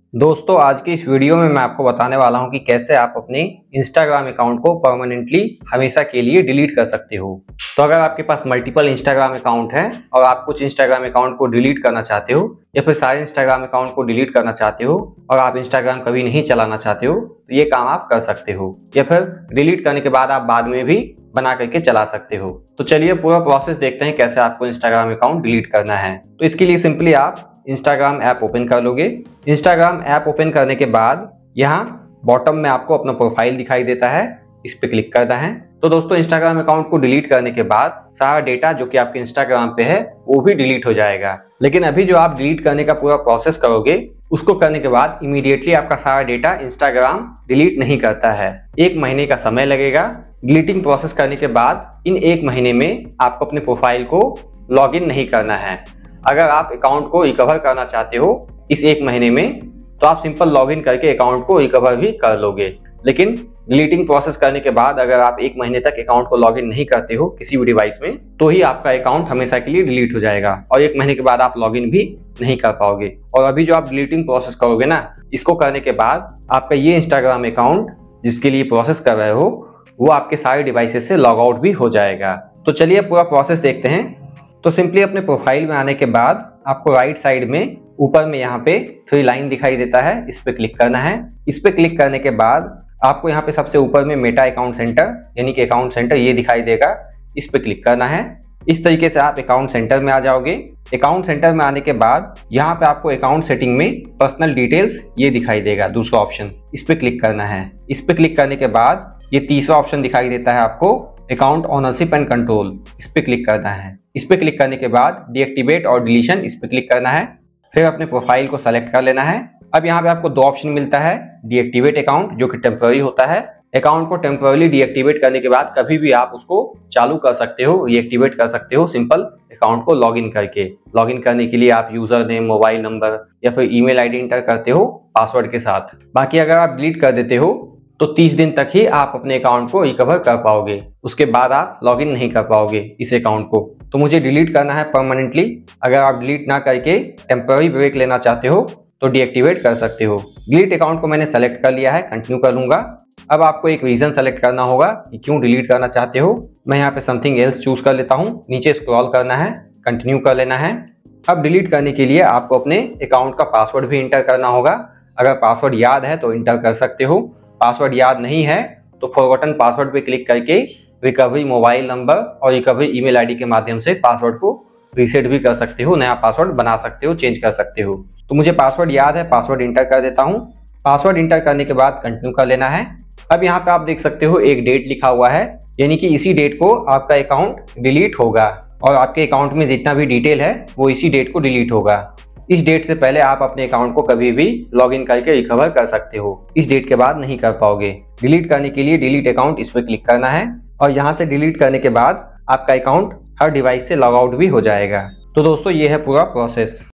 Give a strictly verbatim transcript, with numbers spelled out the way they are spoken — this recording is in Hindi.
दोस्तों आज की इस वीडियो में मैं आपको बताने वाला हूं कि कैसे आप अपने इंस्टाग्राम अकाउंट को परमानेंटली हमेशा के लिए डिलीट कर सकते हो। तो अगर आपके पास मल्टीपल इंस्टाग्राम अकाउंट है और आप कुछ इंस्टाग्राम अकाउंट को डिलीट करना चाहते हो या फिर सारे इंस्टाग्राम अकाउंट को डिलीट करना चाहते हो और आप इंस्टाग्राम कभी नहीं चलाना चाहते हो, तो ये काम आप कर सकते हो या फिर डिलीट करने के बाद आप बाद में भी बना करके चला सकते हो। तो चलिए पूरा प्रोसेस देखते हैं कैसे आपको इंस्टाग्राम अकाउंट डिलीट करना है। तो इसके लिए सिंपली आप इंस्टाग्राम ऐप ओपन कर लोगे। इंस्टाग्राम ऐप ओपन करने के बाद यहाँ बॉटम में आपको अपना प्रोफाइल दिखाई देता है, इस पे क्लिक करना है। तो दोस्तों इंस्टाग्राम अकाउंट को डिलीट करने के बाद सारा डेटा जो कि आपके इंस्टाग्राम पे है वो भी डिलीट हो जाएगा। लेकिन अभी जो आप डिलीट करने का पूरा प्रोसेस करोगे उसको करने के बाद इमीडिएटली आपका सारा डेटा इंस्टाग्राम डिलीट नहीं करता है। एक महीने का समय लगेगा। डिलीटिंग प्रोसेस करने के बाद इन एक महीने में आपको अपने प्रोफाइल को लॉग इन नहीं करना है। अगर आप अकाउंट को रिकवर करना चाहते हो इस एक महीने में तो आप सिंपल लॉगिन करके अकाउंट को रिकवर भी कर लोगे। लेकिन डिलीटिंग प्रोसेस करने के बाद अगर आप एक महीने तक अकाउंट को लॉगिन नहीं करते हो किसी भी डिवाइस में तो ही आपका अकाउंट हमेशा के लिए डिलीट हो जाएगा और एक महीने के बाद आप लॉगिन भी नहीं कर पाओगे। और अभी जो आप डिलीटिंग प्रोसेस करोगे ना, इसको करने के बाद आपका ये इंस्टाग्राम अकाउंट जिसके लिए प्रोसेस कर रहे हो वो आपके सारे डिवाइसेस से लॉग आउट भी हो जाएगा। तो चलिए पूरा प्रोसेस देखते हैं। तो सिंपली अपने प्रोफाइल में आने के बाद आपको राइट साइड में ऊपर में यहाँ पे थ्री लाइन दिखाई देता है, इस पे क्लिक करना है। इस पे क्लिक करने के बाद आपको यहाँ पे सबसे ऊपर में मेटा अकाउंट सेंटर यानी कि अकाउंट सेंटर ये दिखाई देगा, इस पे क्लिक करना है। इस तरीके से आप अकाउंट सेंटर में आ जाओगे। अकाउंट सेंटर में आने के बाद यहाँ पे आपको अकाउंट सेटिंग में पर्सनल डिटेल्स ये दिखाई देगा, दूसरा ऑप्शन, इस पे क्लिक करना है। इस पे क्लिक करने के बाद ये तीसरा ऑप्शन दिखाई देता है आपको अकाउंट ओनरशिप एंड कंट्रोल, इस पे क्लिक करना है। इस पे क्लिक करने के बाद डीएक्टिवेट और डिलीशन, इस पे क्लिक करना है। फिर अपने प्रोफाइल को सेलेक्ट कर लेना है। अब यहाँ पे आपको दो ऑप्शन मिलता है, डीएक्टिवेट अकाउंट जो कि टेम्पररी होता है। अकाउंट को टेम्पररी डीएक्टिवेट करने के बाद कभी भी आप उसको चालू कर सकते हो, रीएक्टिवेट कर सकते हो सिंपल अकाउंट को लॉगिन करके। लॉगिन करने के लिए आप यूजर नेम, मोबाइल नंबर या फिर ईमेल आईडी इंटर करते हो पासवर्ड के साथ। बाकी अगर आप डिलीट कर देते हो तो तीस दिन तक ही आप अपने अकाउंट को रिकवर कर पाओगे, उसके बाद आप लॉगिन नहीं कर पाओगे इस अकाउंट को। तो मुझे डिलीट करना है परमानेंटली। अगर आप डिलीट ना करके टेम्पररी ब्रेक लेना चाहते हो तो डीएक्टिवेट कर सकते हो। डिलीट अकाउंट को मैंने सेलेक्ट कर लिया है, कंटिन्यू कर लूंगा। अब आपको एक रीजन सेलेक्ट करना होगा कि क्यों डिलीट करना चाहते हो। मैं यहाँ पे समथिंग एल्स चूज कर लेता हूँ, नीचे स्क्रॉल करना है, कंटिन्यू कर लेना है। अब डिलीट करने के लिए आपको अपने अकाउंट का पासवर्ड भी इंटर करना होगा। अगर पासवर्ड याद है तो इंटर कर सकते हो, पासवर्ड याद नहीं है तो फॉरगॉटन पासवर्ड पे क्लिक करके रिकवरी मोबाइल नंबर और रिकवरी ईमेल आईडी के माध्यम से पासवर्ड को रीसेट भी कर सकते हो, नया पासवर्ड बना सकते हो, चेंज कर सकते हो। तो मुझे पासवर्ड याद है, पासवर्ड इंटर कर देता हूँ। पासवर्ड इंटर करने के बाद कंटिन्यू कर लेना है। अब यहाँ पे आप देख सकते हो एक डेट लिखा हुआ है, यानी कि इसी डेट को आपका अकाउंट डिलीट होगा और आपके अकाउंट में जितना भी डिटेल है वो इसी डेट को डिलीट होगा। इस डेट से पहले आप अपने अकाउंट को कभी भी लॉगिन करके रिकवर कर सकते हो, इस डेट के बाद नहीं कर पाओगे। डिलीट करने के लिए डिलीट अकाउंट, इस पर क्लिक करना है और यहाँ से डिलीट करने के बाद आपका अकाउंट हर डिवाइस से लॉग आउट भी हो जाएगा। तो दोस्तों ये है पूरा प्रोसेस।